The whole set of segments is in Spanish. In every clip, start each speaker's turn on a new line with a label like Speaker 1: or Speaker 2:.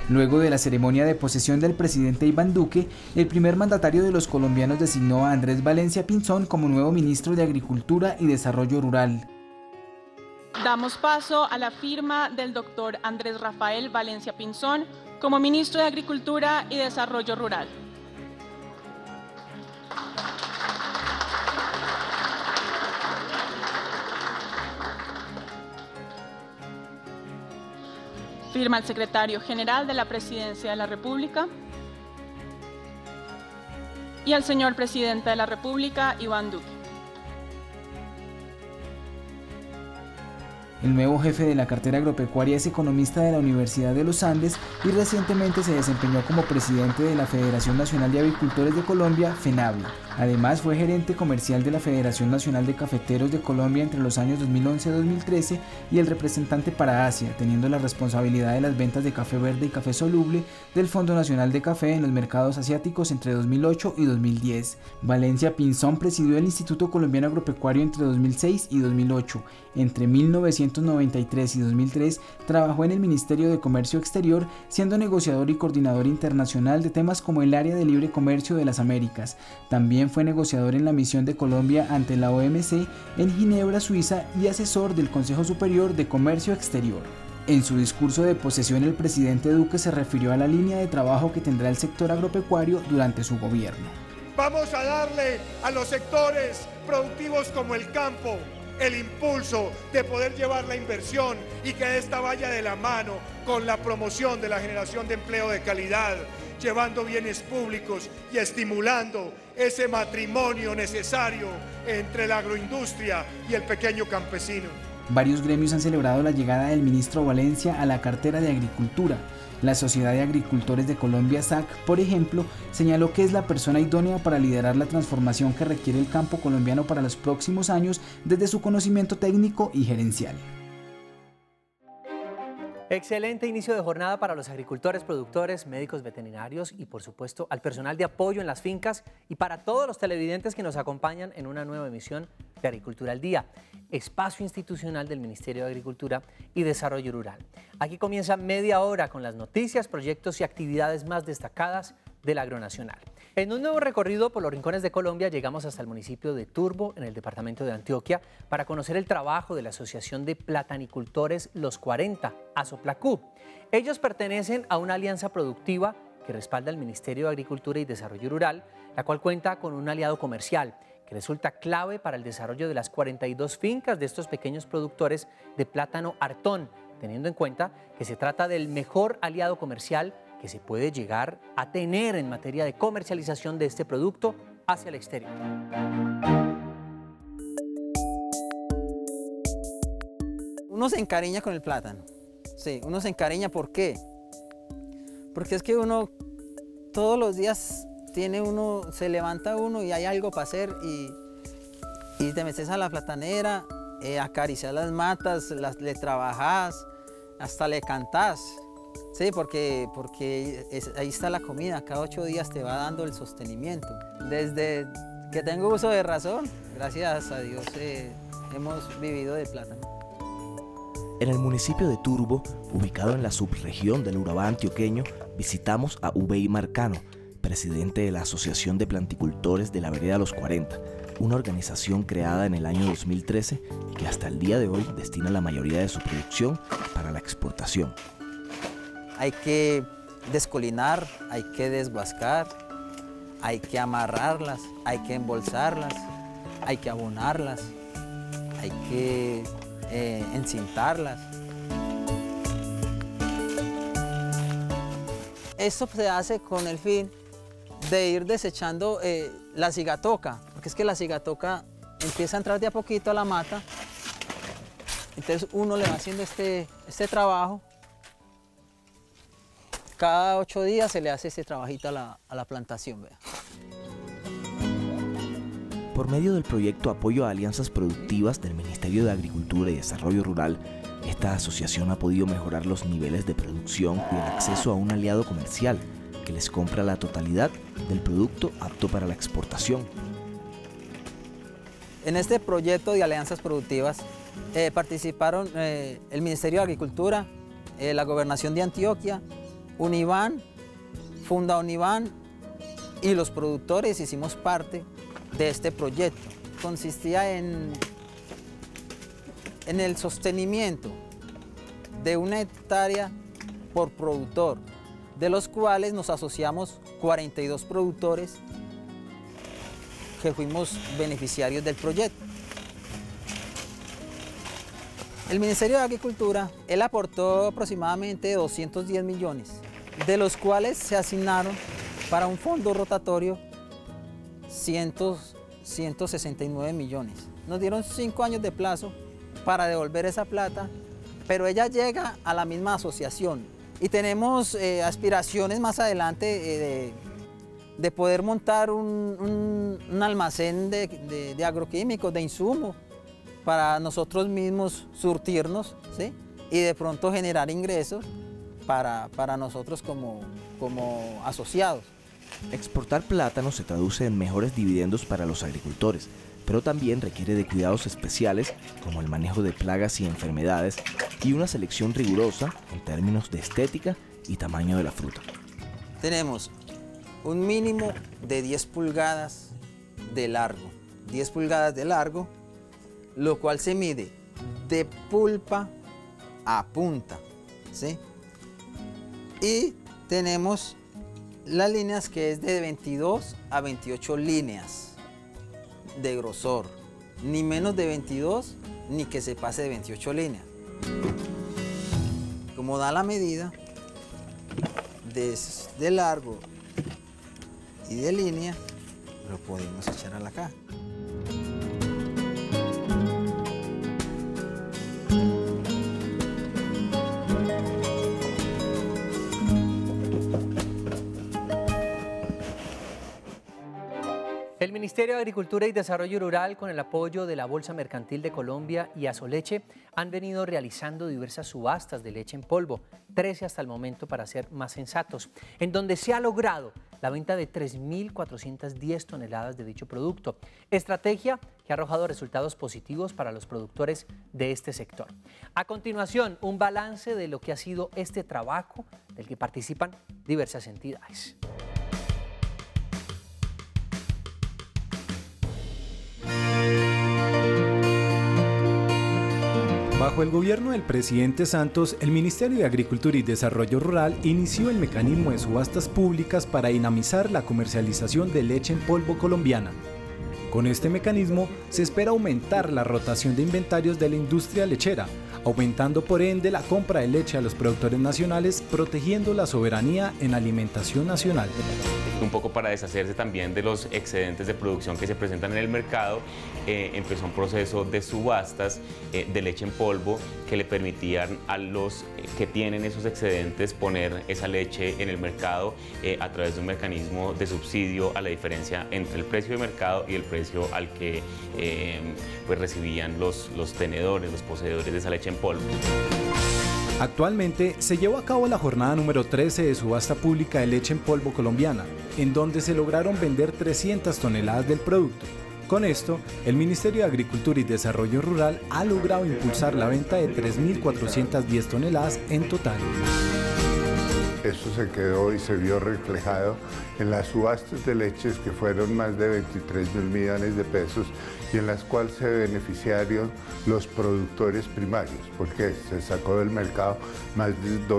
Speaker 1: Luego de la ceremonia de posesión del presidente Iván Duque, el primer mandatario de los colombianos designó a Andrés Valencia Pinzón como nuevo ministro de Agricultura y Desarrollo Rural.
Speaker 2: Damos paso a la firma del doctor Andrés Rafael Valencia Pinzón como ministro de Agricultura y Desarrollo Rural. Firma el secretario general de la Presidencia de la República y el señor presidente de la República, Iván Duque.
Speaker 1: El nuevo jefe de la cartera agropecuaria es economista de la Universidad de los Andes y recientemente se desempeñó como presidente de la Federación Nacional de Avicultores de Colombia, FENAVI. Además fue gerente comercial de la Federación Nacional de Cafeteros de Colombia entre los años 2011-2013 y el representante para Asia, teniendo la responsabilidad de las ventas de café verde y café soluble del Fondo Nacional de Café en los mercados asiáticos entre 2008 y 2010. Valencia Pinzón presidió el Instituto Colombiano Agropecuario entre 2006 y 2008. Entre 1993 y 2003 trabajó en el Ministerio de Comercio Exterior, siendo negociador y coordinador internacional de temas como el Área de Libre Comercio de las Américas. También fue negociador en la misión de Colombia ante la OMC en Ginebra, Suiza, y asesor del Consejo Superior de Comercio Exterior. En su discurso de posesión, el presidente Duque se refirió a la línea de trabajo que tendrá el sector agropecuario durante su gobierno.
Speaker 3: Vamos a darle a los sectores productivos como el campo el impulso de poder llevar la inversión y que esta vaya de la mano con la promoción de la generación de empleo de calidad, llevando bienes públicos y estimulando ese matrimonio necesario entre la agroindustria y el pequeño campesino.
Speaker 1: Varios gremios han celebrado la llegada del ministro Valencia a la cartera de Agricultura. La Sociedad de Agricultores de Colombia, SAC, por ejemplo, señaló que es la persona idónea para liderar la transformación que requiere el campo colombiano para los próximos años desde su conocimiento técnico y gerencial.
Speaker 4: Excelente inicio de jornada para los agricultores, productores, médicos veterinarios y por supuesto al personal de apoyo en las fincas y para todos los televidentes que nos acompañan en una nueva emisión de Agricultura al Día, espacio institucional del Ministerio de Agricultura y Desarrollo Rural. Aquí comienza media hora con las noticias, proyectos y actividades más destacadas del agronacional. En un nuevo recorrido por los rincones de Colombia llegamos hasta el municipio de Turbo, en el departamento de Antioquia, para conocer el trabajo de la Asociación de Platanicultores Los 40, ASOPLACU. Ellos pertenecen a una alianza productiva que respalda el Ministerio de Agricultura y Desarrollo Rural, la cual cuenta con un aliado comercial que resulta clave para el desarrollo de las 42 fincas de estos pequeños productores de plátano Artón, teniendo en cuenta que se trata del mejor aliado comercial que se puede llegar a tener en materia de comercialización de este producto hacia el exterior.
Speaker 5: Uno se encariña con el plátano, sí, uno se encariña, ¿por qué? Porque es que uno todos los días se levanta uno y hay algo para hacer y te metes a la platanera, acaricias las matas, le trabajas, hasta le cantás. Sí, porque ahí está la comida, cada 8 días te va dando el sostenimiento. Desde que tengo uso de razón, gracias a Dios hemos vivido de plátano.
Speaker 6: En el municipio de Turbo, ubicado en la subregión del Urabá antioqueño, visitamos a Ubey Marcano, presidente de la Asociación de Planticultores de la Vereda Los 40, una organización creada en el año 2013 que hasta el día de hoy destina la mayoría de su producción para la exportación.
Speaker 5: Hay que descolinar, hay que desguascar, hay que amarrarlas, hay que embolsarlas, hay que abonarlas, hay que encintarlas. Esto se hace con el fin de ir desechando la cigatoca, porque es que la cigatoca empieza a entrar de a poquito a la mata, entonces uno le va haciendo este trabajo. Cada 8 días se le hace ese trabajito a la plantación. Vea.
Speaker 6: Por medio del proyecto Apoyo a Alianzas Productivas del Ministerio de Agricultura y Desarrollo Rural, esta asociación ha podido mejorar los niveles de producción y el acceso a un aliado comercial que les compra la totalidad del producto apto para la exportación.
Speaker 5: En este proyecto de alianzas productivas participaron el Ministerio de Agricultura, la Gobernación de Antioquia, Univan, Funda Univan y los productores hicimos parte de este proyecto. Consistía en el sostenimiento de 1 hectárea por productor, de los cuales nos asociamos 42 productores que fuimos beneficiarios del proyecto. El Ministerio de Agricultura, él aportó aproximadamente 210 millones, de los cuales se asignaron para un fondo rotatorio 169 millones. Nos dieron 5 años de plazo para devolver esa plata, pero ella llega a la misma asociación y tenemos aspiraciones más adelante de poder montar un almacén de agroquímicos, de insumos, para nosotros mismos surtirnos, ¿sí? Y de pronto generar ingresos para nosotros como asociados.
Speaker 6: Exportar plátano se traduce en mejores dividendos para los agricultores, pero también requiere de cuidados especiales como el manejo de plagas y enfermedades y una selección rigurosa en términos de estética y tamaño de la fruta.
Speaker 5: Tenemos un mínimo de 10 pulgadas de largo, 10 pulgadas de largo, lo cual se mide de pulpa a punta, ¿sí? Y tenemos las líneas que es de 22 a 28 líneas de grosor, ni menos de 22 ni que se pase de 28 líneas. Como da la medida de largo y de línea, lo podemos echar a la caja.
Speaker 4: El Ministerio de Agricultura y Desarrollo Rural, con el apoyo de la Bolsa Mercantil de Colombia y Asoleche, han venido realizando diversas subastas de leche en polvo, 13 hasta el momento para ser más sensatos, en donde se ha logrado la venta de 3.410 toneladas de dicho producto, estrategia que ha arrojado resultados positivos para los productores de este sector. A continuación, un balance de lo que ha sido este trabajo del que participan diversas entidades.
Speaker 7: Bajo el gobierno del presidente Santos, el Ministerio de Agricultura y Desarrollo Rural inició el mecanismo de subastas públicas para dinamizar la comercialización de leche en polvo colombiana. Con este mecanismo se espera aumentar la rotación de inventarios de la industria lechera, aumentando por ende la compra de leche a los productores nacionales, protegiendo la soberanía en alimentación nacional.
Speaker 8: Un poco para deshacerse también de los excedentes de producción que se presentan en el mercado, empezó un proceso de subastas de leche en polvo que le permitían a los que tienen esos excedentes poner esa leche en el mercado a través de un mecanismo de subsidio a la diferencia entre el precio de mercado y el precio al que pues recibían los tenedores, los poseedores de esa leche en polvo.
Speaker 7: Actualmente se llevó a cabo la jornada número 13 de subasta pública de leche en polvo colombiana, en donde se lograron vender 300 toneladas del producto. Con esto, el Ministerio de Agricultura y Desarrollo Rural ha logrado impulsar la venta de 3.410 toneladas en total.
Speaker 9: Esto se quedó y se vio reflejado en las subastas de leches, que fueron más de 23.000 millones de pesos, y en las cuales se beneficiaron los productores primarios, porque se sacó del mercado más de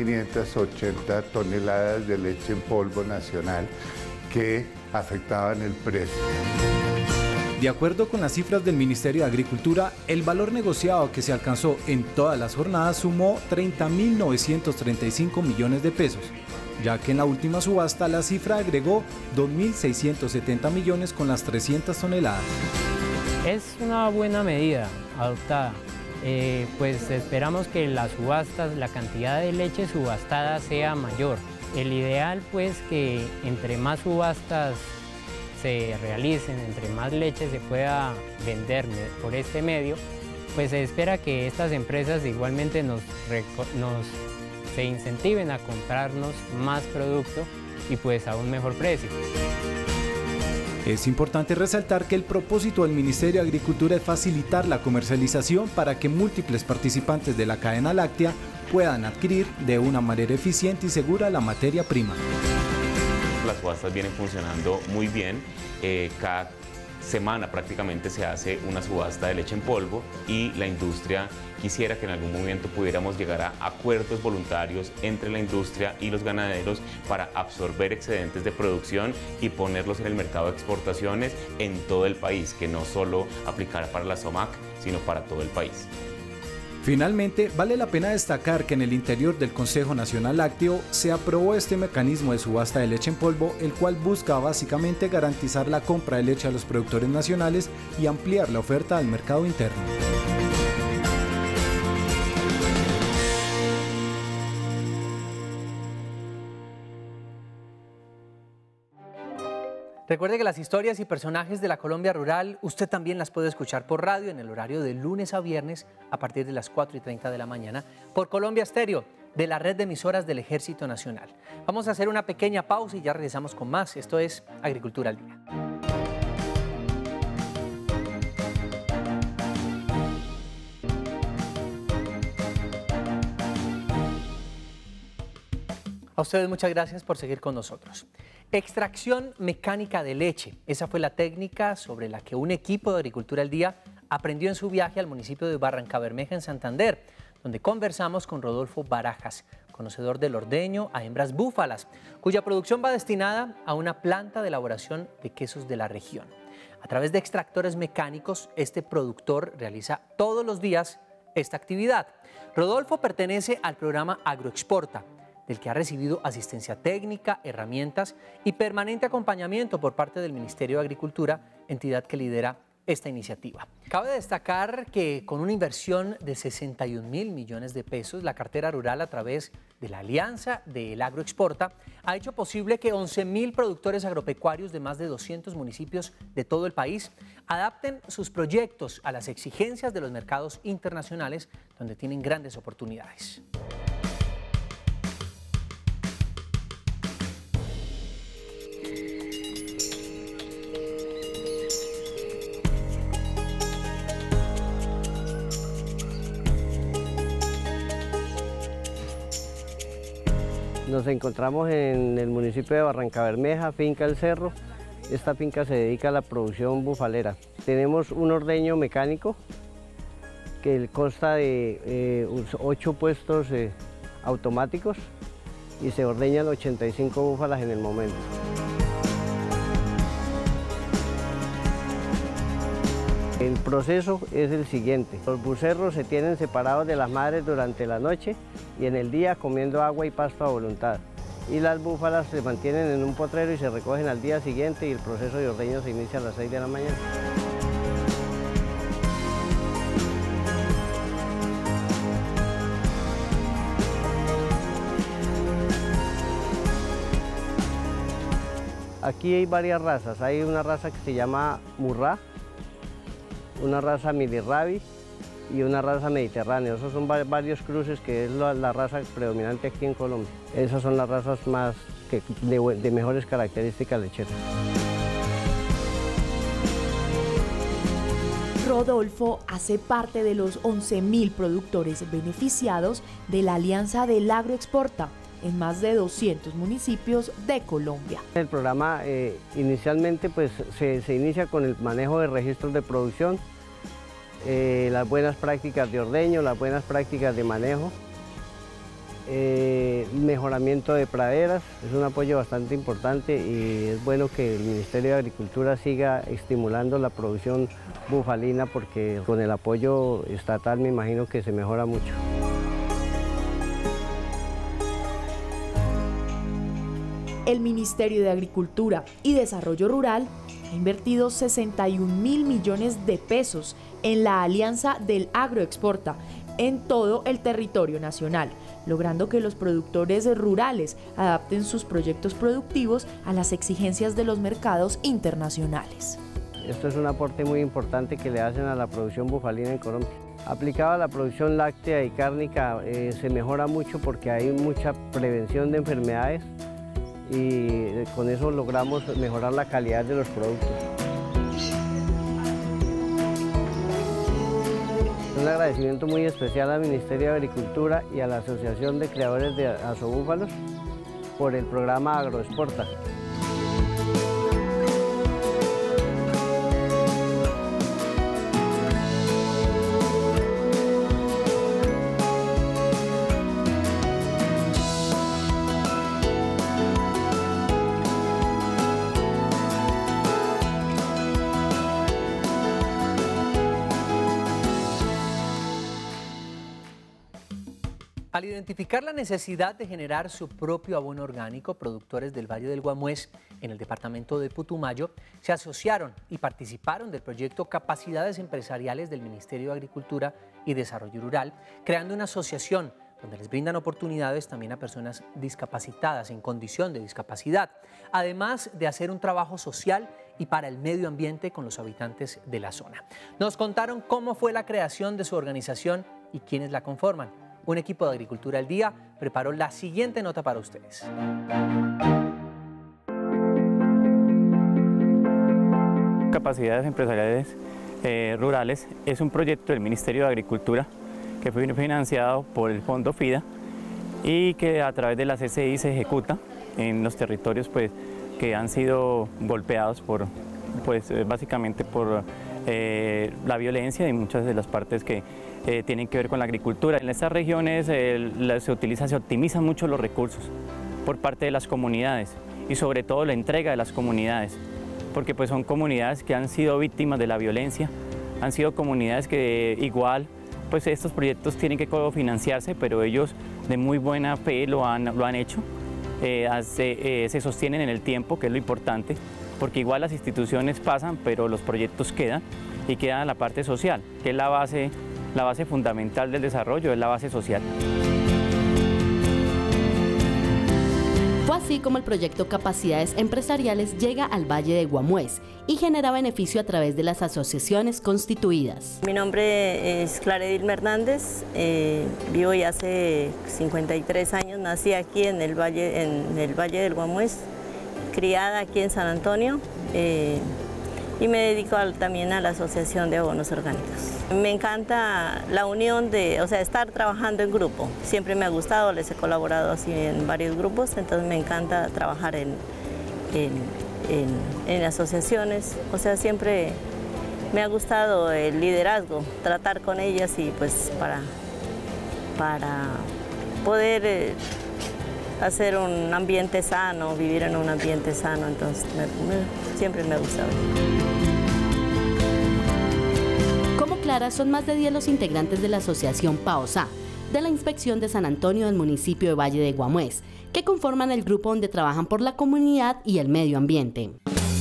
Speaker 9: 2.580 toneladas de leche en polvo nacional que afectaban el precio.
Speaker 7: De acuerdo con las cifras del Ministerio de Agricultura, el valor negociado que se alcanzó en todas las jornadas sumó 30.935 millones de pesos, ya que en la última subasta la cifra agregó 2.670 millones con las 300 toneladas.
Speaker 10: Es una buena medida adoptada, pues esperamos que en las subastas la cantidad de leche subastada sea mayor. El ideal pues que entre más subastas se realicen, entre más leche se pueda vender por este medio, pues se espera que estas empresas igualmente se incentiven a comprarnos más producto y pues a un mejor precio.
Speaker 7: Es importante resaltar que el propósito del Ministerio de Agricultura es facilitar la comercialización para que múltiples participantes de la cadena láctea puedan adquirir de una manera eficiente y segura la materia prima.
Speaker 8: Las subastas vienen funcionando muy bien. Cada semana prácticamente se hace una subasta de leche en polvo y la industria quisiera que en algún momento pudiéramos llegar a acuerdos voluntarios entre la industria y los ganaderos para absorber excedentes de producción y ponerlos en el mercado de exportaciones en todo el país, que no solo aplicara para la SOMAC, sino para todo el país.
Speaker 7: Finalmente, vale la pena destacar que en el interior del Consejo Nacional Lácteo se aprobó este mecanismo de subasta de leche en polvo, el cual busca básicamente garantizar la compra de leche a los productores nacionales y ampliar la oferta al mercado interno.
Speaker 4: Recuerde que las historias y personajes de la Colombia rural usted también las puede escuchar por radio en el horario de lunes a viernes a partir de las 4:30 de la mañana por Colombia Estéreo, de la red de emisoras del Ejército Nacional. Vamos a hacer una pequeña pausa y ya regresamos con más. Esto es Agricultura al Día. A ustedes muchas gracias por seguir con nosotros. Extracción mecánica de leche. Esa fue la técnica sobre la que un equipo de Agricultura al Día aprendió en su viaje al municipio de Barrancabermeja, en Santander, donde conversamos con Rodolfo Barajas, conocedor del ordeño a hembras búfalas, cuya producción va destinada a una planta de elaboración de quesos de la región. A través de extractores mecánicos, este productor realiza todos los días esta actividad. Rodolfo pertenece al programa Agroexporta, del que ha recibido asistencia técnica, herramientas y permanente acompañamiento por parte del Ministerio de Agricultura, entidad que lidera esta iniciativa. Cabe destacar que con una inversión de 61.000 millones de pesos, la cartera rural, a través de la alianza del Agroexporta, ha hecho posible que 11.000 productores agropecuarios de más de 200 municipios de todo el país adapten sus proyectos a las exigencias de los mercados internacionales, donde tienen grandes oportunidades.
Speaker 11: Nos encontramos en el municipio de Barrancabermeja, finca El Cerro. Esta finca se dedica a la producción bufalera. Tenemos un ordeño mecánico que consta de 8 puestos automáticos y se ordeñan 85 búfalas en el momento. El proceso es el siguiente. Los becerros se tienen separados de las madres durante la noche y en el día comiendo agua y pasto a voluntad. Y las búfalas se mantienen en un potrero y se recogen al día siguiente y el proceso de ordeño se inicia a las 6 de la mañana. Aquí hay varias razas. Hay una raza que se llama Murrá, una raza Milirrabi y una raza mediterránea. Esos son varios cruces que es la raza predominante aquí en Colombia. Esas son las razas más de mejores características lecheras.
Speaker 12: Rodolfo hace parte de los 11.000 productores beneficiados de la alianza del Agroexporta en más de 200 municipios de Colombia.
Speaker 11: El programa inicialmente pues, se inicia con el manejo de registros de producción, las buenas prácticas de ordeño, las buenas prácticas de manejo, mejoramiento de praderas. Es un apoyo bastante importante y es bueno que el Ministerio de Agricultura siga estimulando la producción bufalina porque con el apoyo estatal me imagino que se mejora mucho.
Speaker 12: El Ministerio de Agricultura y Desarrollo Rural ha invertido 61.000 millones de pesos en la alianza del Agroexporta en todo el territorio nacional, logrando que los productores rurales adapten sus proyectos productivos a las exigencias de los mercados internacionales.
Speaker 11: Esto es un aporte muy importante que le hacen a la producción bufalina en Colombia. Aplicado a la producción láctea y cárnica se mejora mucho porque hay mucha prevención de enfermedades y con eso logramos mejorar la calidad de los productos. Es Un agradecimiento muy especial al Ministerio de Agricultura y a la Asociación de Criadores de Asobúfalos por el programa Agroexporta.
Speaker 4: Al identificar la necesidad de generar su propio abono orgánico, productores del Valle del Guamués, en el departamento de Putumayo, se asociaron y participaron del proyecto Capacidades Empresariales del Ministerio de Agricultura y Desarrollo Rural, creando una asociación donde les brindan oportunidades también a personas discapacitadas en condición de discapacidad, además de hacer un trabajo social y para el medio ambiente con los habitantes de la zona. Nos contaron cómo fue la creación de su organización y quiénes la conforman. Un equipo de Agricultura al Día preparó la siguiente nota para ustedes.
Speaker 13: Capacidades Empresariales Rurales es un proyecto del Ministerio de Agricultura que fue financiado por el Fondo FIDA y que a través de la CCI se ejecuta en los territorios que han sido golpeados básicamente por la violencia y muchas de las partes que tienen que ver con la agricultura. En estas regiones se optimizan mucho los recursos por parte de las comunidades y sobre todo la entrega de las comunidades, porque son comunidades que han sido víctimas de la violencia, han sido comunidades que igual estos proyectos tienen que cofinanciarse, pero ellos de muy buena fe lo han hecho, se sostienen en el tiempo, que es lo importante, porque igual las instituciones pasan, pero los proyectos quedan y queda la parte social, que es la base fundamental del desarrollo, es la base social.
Speaker 14: Fue así como el proyecto Capacidades Empresariales llega al Valle de Guamués y genera beneficio a través de las asociaciones constituidas.
Speaker 15: Mi nombre es Clara Edilma Hernández, vivo ya hace 53 años, nací aquí en el Valle del Guamués, criada aquí en San Antonio y me dedico también a la Asociación de Abonos Orgánicos. Me encanta la unión estar trabajando en grupo. Siempre me ha gustado, les he colaborado así en varios grupos, entonces me encanta trabajar en asociaciones. Siempre me ha gustado el liderazgo, tratar con ellas y para poder hacer un ambiente sano, vivir en un ambiente sano, entonces siempre me ha gustado.
Speaker 14: Como Clara, son más de 10 los integrantes de la asociación PAOSA, de la Inspección de San Antonio del municipio de Valle de Guamués, que conforman el grupo donde trabajan por la comunidad y el medio ambiente.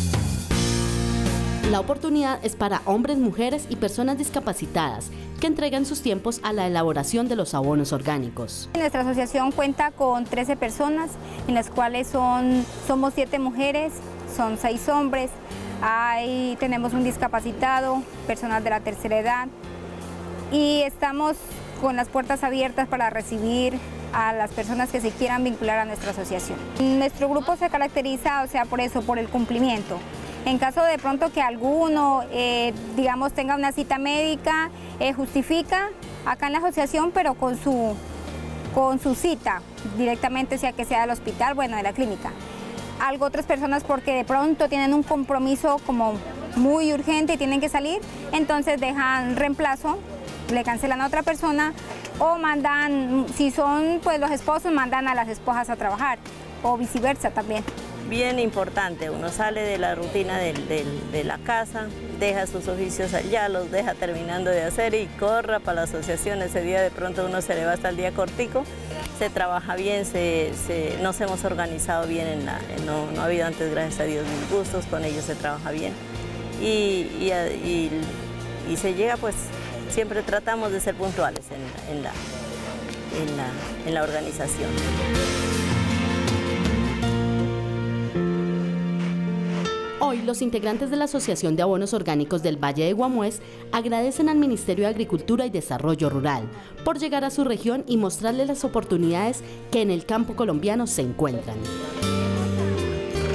Speaker 14: La oportunidad es para hombres, mujeres y personas discapacitadas que entregan sus tiempos a la elaboración de los abonos orgánicos.
Speaker 16: Nuestra asociación cuenta con 13 personas, en las cuales somos 7 mujeres, son 6 hombres. Ahí tenemos un discapacitado, personas de la tercera edad, y estamos con las puertas abiertas para recibir a las personas que se quieran vincular a nuestra asociación. Nuestro grupo se caracteriza, por el cumplimiento. En caso de pronto que alguno, tenga una cita médica, justifica acá en la asociación, pero con su cita, directamente, sea que sea del hospital, de la clínica. Otras personas porque de pronto tienen un compromiso como muy urgente y tienen que salir, entonces dejan reemplazo, le cancelan a otra persona o mandan, si son los esposos, mandan a las esposas a trabajar o viceversa también.
Speaker 15: Bien importante, uno sale de la rutina de la casa, deja sus oficios allá, los deja terminando de hacer y corra para la asociación. Ese día de pronto uno se le va hasta el día cortico, se trabaja bien, nos hemos organizado bien, no ha habido antes, gracias a Dios, disgustos, con ellos se trabaja bien y se llega, siempre tratamos de ser puntuales en la organización.
Speaker 14: Hoy, los integrantes de la Asociación de Abonos Orgánicos del Valle de Guamués agradecen al Ministerio de Agricultura y Desarrollo Rural por llegar a su región y mostrarles las oportunidades que en el campo colombiano se encuentran.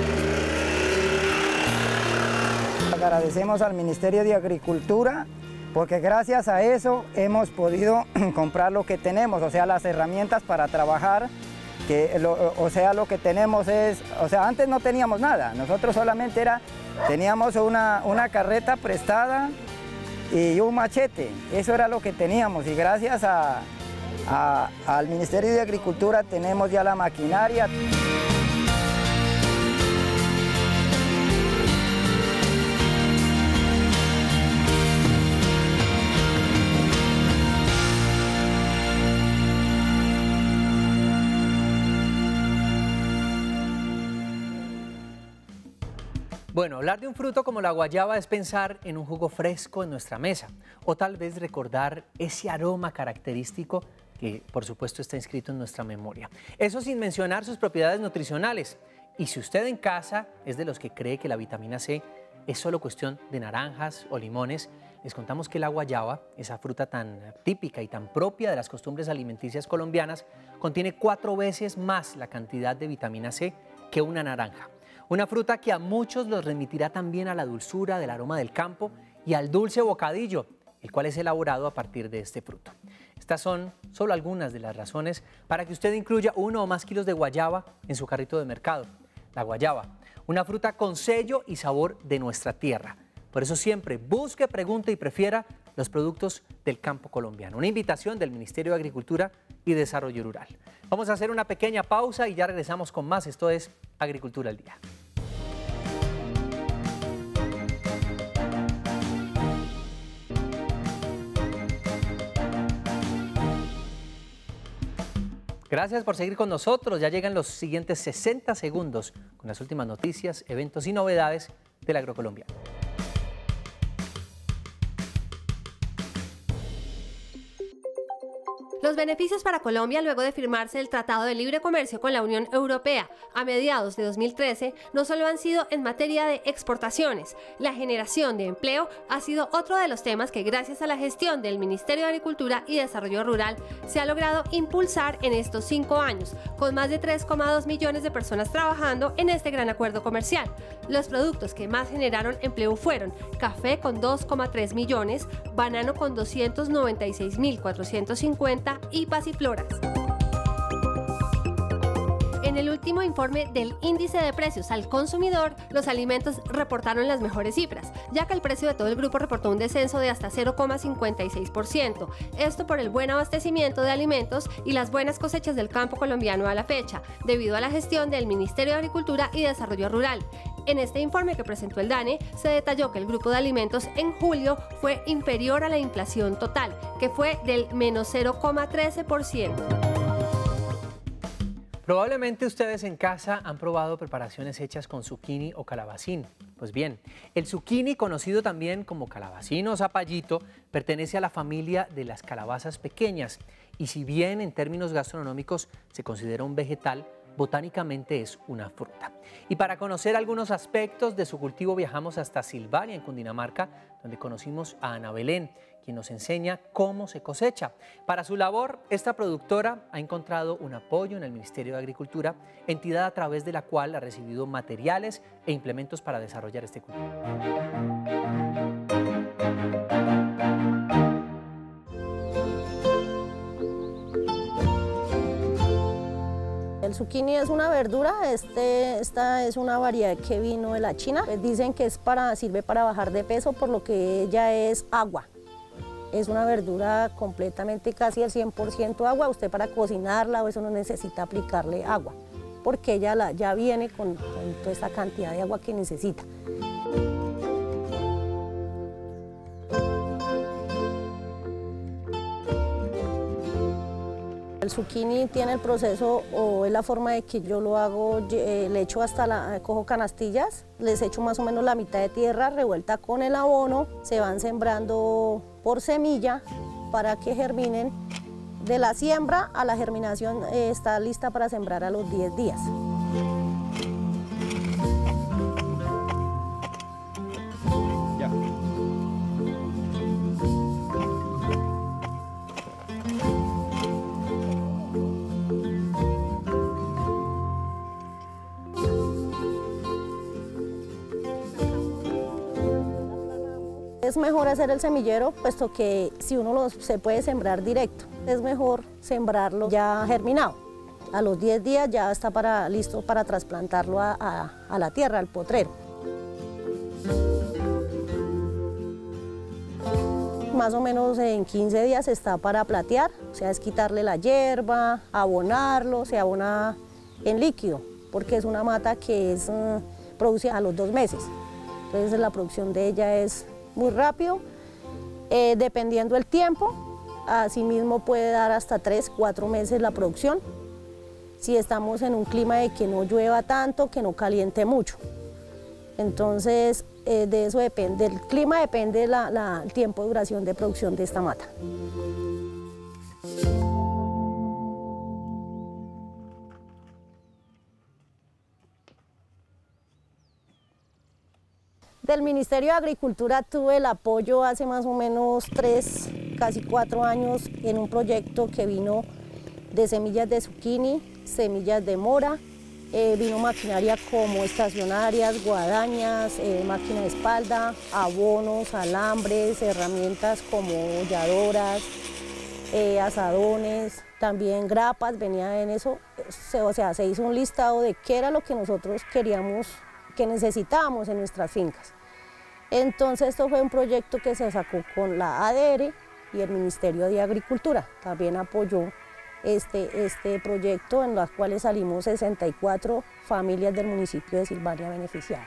Speaker 17: Agradecemos al Ministerio de Agricultura porque gracias a eso hemos podido comprar lo que tenemos, o sea, las herramientas para trabajar, lo que tenemos es, o sea, antes no teníamos nada, nosotros solamente teníamos una carreta prestada y un machete, eso era lo que teníamos, y gracias al Ministerio de Agricultura tenemos ya la maquinaria.
Speaker 4: Bueno, hablar de un fruto como la guayaba es pensar en un jugo fresco en nuestra mesa, o tal vez recordar ese aroma característico que por supuesto está inscrito en nuestra memoria. Eso sin mencionar sus propiedades nutricionales. Y si usted en casa es de los que cree que la vitamina C es solo cuestión de naranjas o limones, les contamos que la guayaba, esa fruta tan típica y tan propia de las costumbres alimenticias colombianas, contiene 4 veces más la cantidad de vitamina C que una naranja. Una fruta que a muchos los remitirá también a la dulzura del aroma del campo y al dulce bocadillo, el cual es elaborado a partir de este fruto. Estas son solo algunas de las razones para que usted incluya 1 o más kilos de guayaba en su carrito de mercado. La guayaba, una fruta con sello y sabor de nuestra tierra. Por eso siempre busque, pregunte y prefiera los productos del campo colombiano. Una invitación del Ministerio de Agricultura y Desarrollo Rural. Vamos a hacer una pequeña pausa y ya regresamos con más. Esto es Agricultura al Día. Gracias por seguir con nosotros. Ya llegan los siguientes 60 segundos con las últimas noticias, eventos y novedades del agrocolombiano.
Speaker 18: Los beneficios para Colombia luego de firmarse el Tratado de Libre Comercio con la Unión Europea a mediados de 2013 no solo han sido en materia de exportaciones. La generación de empleo ha sido otro de los temas que gracias a la gestión del Ministerio de Agricultura y Desarrollo Rural se ha logrado impulsar en estos 5 años, con más de 3,2 millones de personas trabajando en este gran acuerdo comercial. Los productos que más generaron empleo fueron café con 2,3 millones, banano con 296.450 y pasifloras. En el último informe del Índice de Precios al Consumidor, los alimentos reportaron las mejores cifras, ya que el precio de todo el grupo reportó un descenso de hasta 0,56%. Esto por el buen abastecimiento de alimentos y las buenas cosechas del campo colombiano a la fecha, debido a la gestión del Ministerio de Agricultura y Desarrollo Rural. En este informe que presentó el DANE, se detalló que el grupo de alimentos en julio fue inferior a la inflación total, que fue del menos 0,13%.
Speaker 4: Probablemente ustedes en casa han probado preparaciones hechas con zucchini o calabacín. Pues bien, el zucchini, conocido también como calabacín o zapallito, pertenece a la familia de las calabazas pequeñas y si bien en términos gastronómicos se considera un vegetal, botánicamente es una fruta. Y para conocer algunos aspectos de su cultivo viajamos hasta Silvania, en Cundinamarca, donde conocimos a Ana Belén, quien nos enseña cómo se cosecha. Para su labor, esta productora ha encontrado un apoyo en el Ministerio de Agricultura, entidad a través de la cual ha recibido materiales e implementos para desarrollar este cultivo.
Speaker 19: El zucchini es una verdura, esta es una variedad que vino de la China. Dicen que sirve para bajar de peso, por lo que ella es agua. Es una verdura completamente casi al 100% agua. Usted para cocinarla o eso no necesita aplicarle agua, porque ella ya viene con toda esta cantidad de agua que necesita. El zucchini tiene el proceso, o es la forma de que yo lo hago, le echo cojo canastillas, les echo más o menos la mitad de tierra revuelta con el abono, se van sembrando por semilla para que germinen. De la siembra a la germinación está lista para sembrar a los 10 días. es mejor hacer el semillero, puesto que si uno se puede sembrar directo, es mejor sembrarlo ya germinado. A los 10 días ya está listo para trasplantarlo a la tierra, al potrero. Más o menos en 15 días está para platear, o sea, es quitarle la hierba, abonarlo, se abona en líquido, porque es una mata que produce a los 2 meses. Entonces la producción de ella es muy rápido, dependiendo del tiempo, asimismo puede dar hasta 3, 4 meses la producción, si estamos en un clima de que no llueva tanto, que no caliente mucho. Entonces de eso depende, del clima depende el tiempo de duración de producción de esta mata. Del Ministerio de Agricultura tuve el apoyo hace más o menos 3, casi 4 años en un proyecto que vino de semillas de zucchini, semillas de mora, vino maquinaria como estacionarias, guadañas, máquina de espalda, abonos, alambres, herramientas como holladoras, asadones, también grapas, venía en eso, o sea, se hizo un listado de qué era lo que nosotros queríamos, que necesitábamos en nuestras fincas. Entonces esto fue un proyecto que se sacó con la ADR y el Ministerio de Agricultura, también apoyó este proyecto, en los cuales salimos 64 familias del municipio de Silvania beneficiadas.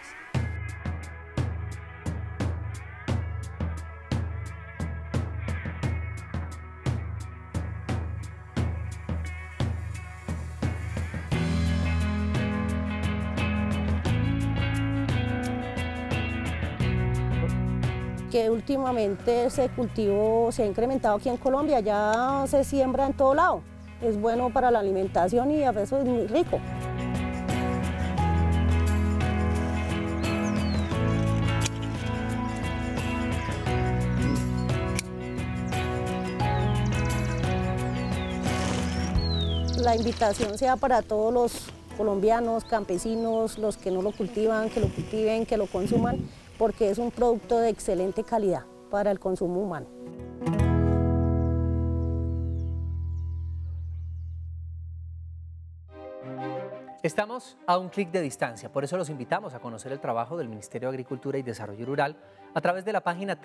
Speaker 19: Que últimamente ese cultivo se ha incrementado aquí en Colombia, ya se siembra en todo lado. Es bueno para la alimentación y a veces es muy rico. La invitación sea para todos los colombianos, campesinos, los que no lo cultivan, que lo cultiven, que lo consuman, porque es un producto de excelente calidad para el consumo humano.
Speaker 4: Estamos a un clic de distancia, por eso los invitamos a conocer el trabajo del Ministerio de Agricultura y Desarrollo Rural a través de la página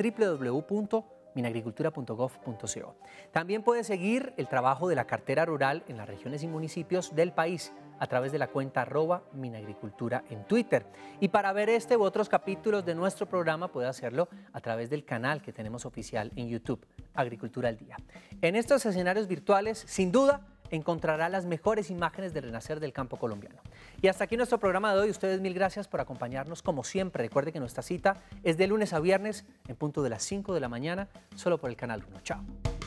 Speaker 4: www.minagricultura.gov.co. También puede seguir el trabajo de la cartera rural en las regiones y municipios del país a través de la cuenta @minagricultura en Twitter. Y para ver este u otros capítulos de nuestro programa puede hacerlo a través del canal que tenemos oficial en YouTube, Agricultura al Día. En estos escenarios virtuales, sin duda, encontrará las mejores imágenes del renacer del campo colombiano. Y hasta aquí nuestro programa de hoy. Ustedes mil gracias por acompañarnos como siempre. Recuerde que nuestra cita es de lunes a viernes en punto de las 5 de la mañana, solo por el Canal 1. Chao.